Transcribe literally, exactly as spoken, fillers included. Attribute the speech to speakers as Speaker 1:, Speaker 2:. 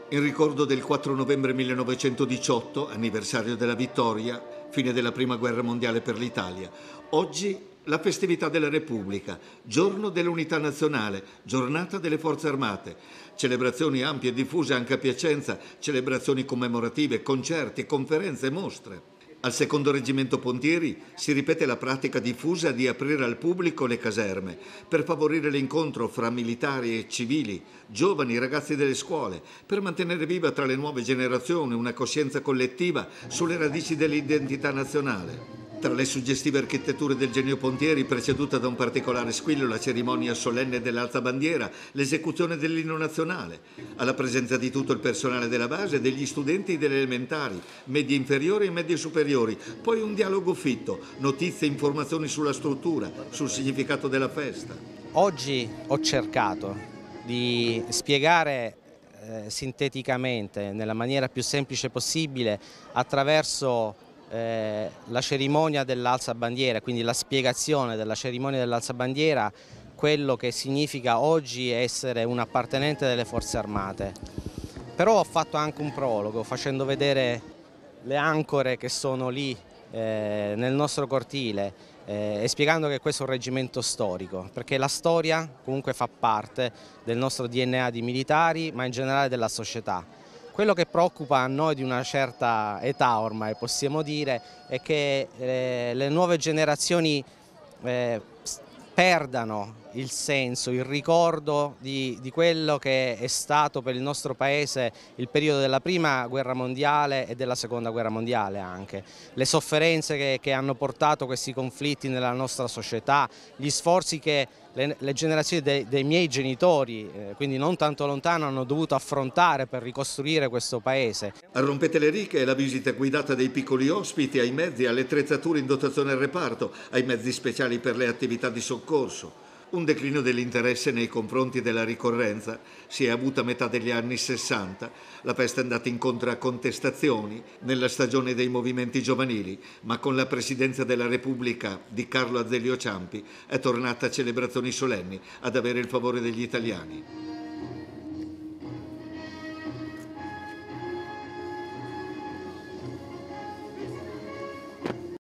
Speaker 1: In ricordo del quattro novembre millenovecentodiciotto, anniversario della vittoria, fine della Prima Guerra Mondiale per l'Italia. Oggi la festività della Repubblica, giorno dell'unità nazionale, giornata delle Forze Armate. Celebrazioni ampie e diffuse anche a Piacenza, celebrazioni commemorative, concerti, conferenze e mostre. Al secondo reggimento Pontieri si ripete la pratica diffusa di aprire al pubblico le caserme per favorire l'incontro fra militari e civili, giovani, ragazzi delle scuole, per mantenere viva tra le nuove generazioni una coscienza collettiva sulle radici dell'identità nazionale. Tra le suggestive architetture del Genio Pontieri, preceduta da un particolare squillo, la cerimonia solenne dell'alzabandiera, l'esecuzione dell'inno nazionale, alla presenza di tutto il personale della base e degli studenti delle elementari, medie inferiori e medie superiori, poi un dialogo fitto, notizie e informazioni sulla struttura, sul significato della festa.
Speaker 2: Oggi ho cercato di spiegare eh, sinteticamente, nella maniera più semplice possibile, attraverso Eh, la cerimonia dell'alzabandiera, quindi la spiegazione della cerimonia dell'alzabandiera, quello che significa oggi essere un appartenente delle Forze Armate. Però ho fatto anche un prologo facendo vedere le ancore che sono lì eh, nel nostro cortile eh, e spiegando che questo è un reggimento storico, perché la storia comunque fa parte del nostro D N A di militari, ma in generale della società. Quello che preoccupa a noi di una certa età ormai, possiamo dire, è che eh, le nuove generazioni eh, perdano il senso, il ricordo di, di quello che è stato per il nostro Paese il periodo della Prima Guerra Mondiale e della Seconda Guerra Mondiale anche. Le sofferenze che, che hanno portato questi conflitti nella nostra società, gli sforzi che le, le generazioni dei, dei miei genitori, eh, quindi non tanto lontano, hanno dovuto affrontare per ricostruire questo Paese.
Speaker 1: A Rompete le Riche è la visita guidata dei piccoli ospiti ai mezzi, alle attrezzature in dotazione al reparto, ai mezzi speciali per le attività di soccorso. Un declino dell'interesse nei confronti della ricorrenza si è avuto a metà degli anni sessanta. La festa è andata incontro a contestazioni nella stagione dei movimenti giovanili, ma con la presidenza della Repubblica di Carlo Azeglio Ciampi è tornata a celebrazioni solenni ad avere il favore degli italiani.